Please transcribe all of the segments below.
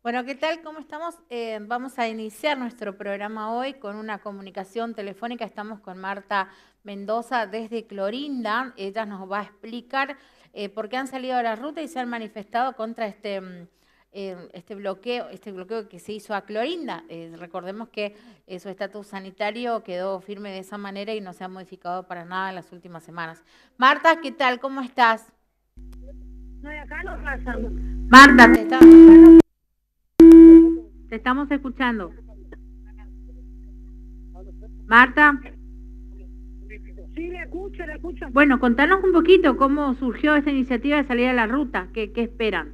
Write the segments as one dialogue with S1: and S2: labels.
S1: Bueno, ¿qué tal? ¿Cómo estamos? Vamos a iniciar nuestro programa hoy con una comunicación telefónica. Estamos con Marta Mendoza desde Clorinda. Ella nos va a explicar por qué han salido a la ruta y se han manifestado contra este bloqueo que se hizo a Clorinda. Recordemos que su estatus sanitario quedó firme de esa manera y no se ha modificado para nada en las últimas semanas. Marta, ¿qué tal? ¿Cómo estás?
S2: No, de acá no pasa.
S1: Marta, te estamos escuchando. Marta.
S2: Sí, le escucho, le escucho.
S1: Bueno, contanos un poquito cómo surgió esta iniciativa de salir a la ruta. ¿Qué esperan?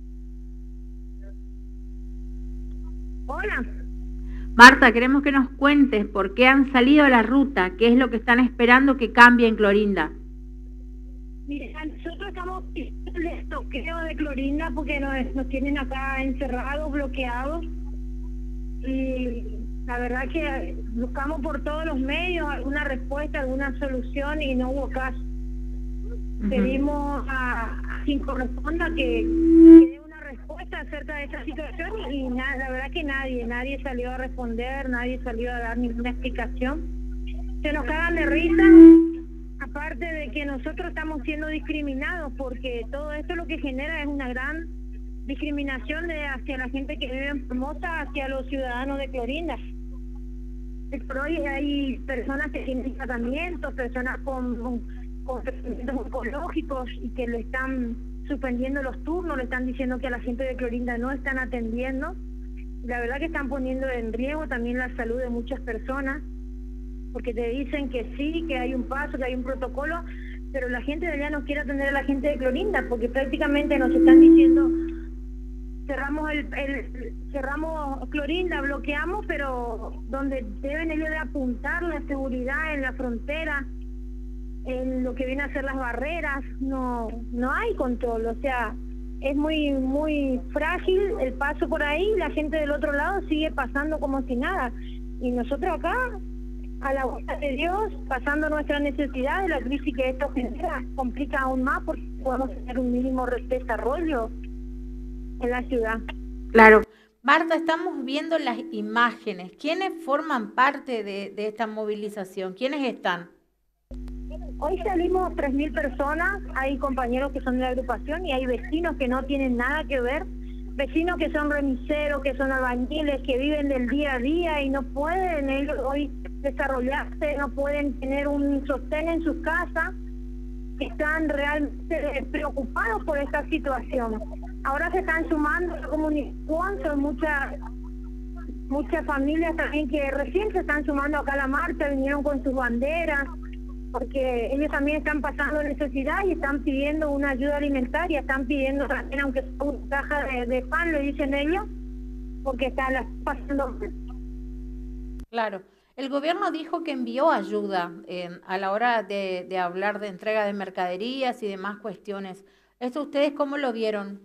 S2: Hola.
S1: Marta, queremos que nos cuentes por qué han salido a la ruta, qué es lo que están esperando que cambie en Clorinda.
S2: Mire, nosotros estamos pidiendo el bloqueo de Clorinda porque nos tienen acá encerrados, bloqueados. Y la verdad que buscamos por todos los medios alguna respuesta, alguna solución y no hubo caso. Pedimos a quien corresponda que dé una respuesta acerca de esta situación y la verdad que nadie salió a responder, nadie salió a dar ninguna explicación. Se nos cagan de risa, aparte de que nosotros estamos siendo discriminados porque todo esto lo que genera es una gran discriminación hacia la gente que vive en Formosa, hacia los ciudadanos de Clorinda. Por hoy hay personas que tienen tratamientos, personas con tratamientos oncológicos y que le están suspendiendo los turnos, le están diciendo que a la gente de Clorinda no están atendiendo. La verdad que están poniendo en riesgo también la salud de muchas personas, porque te dicen que sí, que hay un paso, que hay un protocolo, pero la gente de allá no quiere atender a la gente de Clorinda, porque prácticamente nos están diciendo cerramos Clorinda, bloqueamos, pero donde deben ellos de apuntar la seguridad en la frontera, en lo que viene a ser las barreras, no hay control, o sea, es muy frágil el paso por ahí, la gente del otro lado sigue pasando como si nada, y nosotros acá, a la vuelta de Dios, pasando nuestras necesidades, la crisis que esto genera complica aún más porque podemos tener un mínimo desarrollo en la ciudad.
S1: Claro. Marta, estamos viendo las imágenes. ¿Quiénes forman parte de esta movilización? ¿Quiénes están?
S2: Hoy salimos 3.000 personas, hay compañeros que son de la agrupación y hay vecinos que no tienen nada que ver, vecinos que son remiseros, que son albañiles, que viven del día a día y no pueden ellos hoy desarrollarse, no pueden tener un sostén en sus casas, están realmente preocupados por esta situación. Ahora se están sumando a la comunicación, son muchas familias también que recién se están sumando acá a la marcha, vinieron con sus banderas, porque ellos también están pasando necesidad y están pidiendo una ayuda alimentaria, están pidiendo también, aunque sea una caja de pan, le dicen ellos, porque están pasando.
S1: Claro. El gobierno dijo que envió ayuda a la hora de hablar de entrega de mercaderías y demás cuestiones. ¿Esto ustedes cómo lo vieron?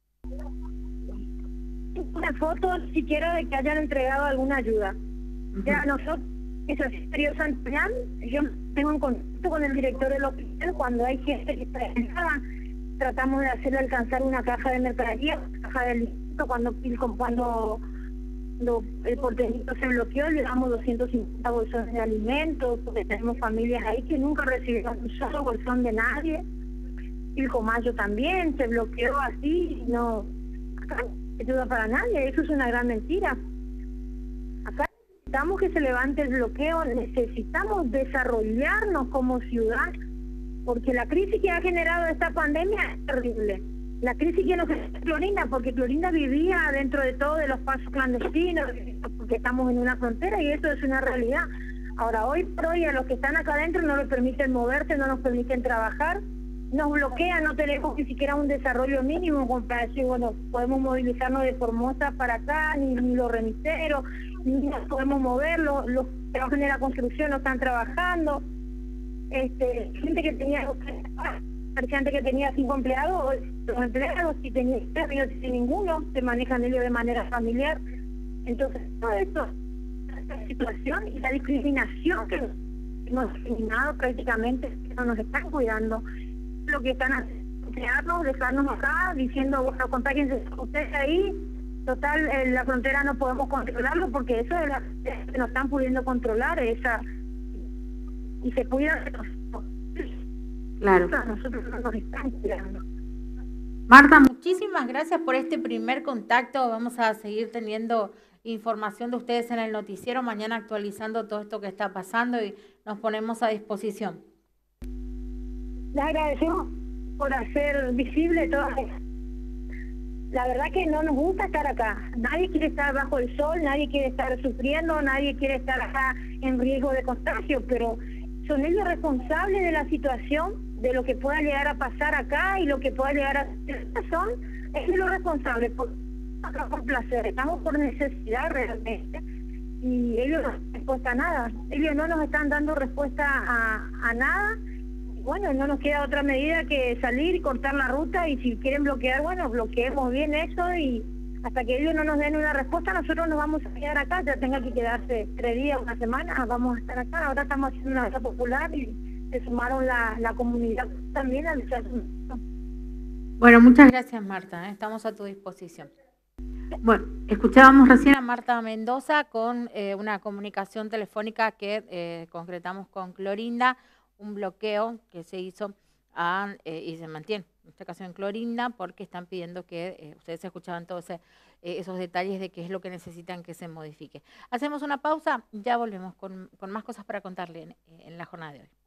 S2: Una foto siquiera de que hayan entregado alguna ayuda. Ya nosotros, eso es Río Santillán, yo tengo un contacto con el director del hospital cuando hay gente que está enferma, tratamos de hacerle alcanzar una caja de mercadería, una caja de alimentos, cuando el porteñito se bloqueó, le damos 250 bolsones de alimentos, porque tenemos familias ahí que nunca recibieron un solo bolsón de nadie. Pilcomayo también se bloqueó así, no, acá no ayuda para nadie, eso es una gran mentira. Acá necesitamos que se levante el bloqueo, necesitamos desarrollarnos como ciudad, porque la crisis que ha generado esta pandemia es terrible. La crisis que nos genera Clorinda, porque Clorinda vivía dentro de todo de los pasos clandestinos, porque estamos en una frontera y eso es una realidad. Ahora, hoy por hoy a los que están acá adentro no les permiten moverse, no nos permiten trabajar, nos bloquean, no tenemos ni siquiera un desarrollo mínimo como para decir, bueno, podemos movilizarnos de Formosa para acá, ni los remiseros, ni nos podemos mover, los que trabajan en la construcción no están trabajando, gente que tenía gente que tenía 5 empleados, los empleados si tenían sin ninguno, se manejan ellos de manera familiar. Entonces, todo esto, esta situación y la discriminación que nos han discriminado prácticamente, no nos están cuidando. Lo que están haciendo es dejarnos acá, diciendo, bueno, contáquense ustedes ahí, Total, la frontera no podemos controlarlo porque eso es la que nos están pudiendo controlar, esa y se cuidan de nosotros.
S1: Claro.
S2: Nosotros no nos están cuidando.
S1: Marta, muchísimas gracias por este primer contacto. Vamos a seguir teniendo información de ustedes en el noticiero, mañana actualizando todo esto que está pasando y nos ponemos a disposición.
S2: Les agradecemos por hacer visible todo esto. La verdad que no nos gusta estar acá. Nadie quiere estar bajo el sol, nadie quiere estar sufriendo, nadie quiere estar acá en riesgo de contagio, pero son ellos responsables de la situación, de lo que pueda llegar a pasar acá y lo que pueda llegar a son ellos los responsables. Acá por placer, estamos por necesidad realmente y ellos no dan respuesta a nada. Ellos no nos están dando respuesta a nada. Bueno, no nos queda otra medida que salir y cortar la ruta y si quieren bloquear, bueno, bloqueemos bien eso y hasta que ellos no nos den una respuesta nosotros nos vamos a quedar acá, ya tenga que quedarse 3 días, una semana, vamos a estar acá. Ahora estamos haciendo una marcha popular y se sumaron la comunidad también al luchar.
S1: Bueno, muchas gracias Marta, estamos a tu disposición. Bueno, escuchábamos recién a Marta Mendoza con una comunicación telefónica que concretamos con Clorinda, un bloqueo que se hizo y se mantiene, en este caso en Clorinda, porque están pidiendo que ustedes escuchaban todos esos detalles de qué es lo que necesitan que se modifique. Hacemos una pausa, ya volvemos con más cosas para contarle en la jornada de hoy.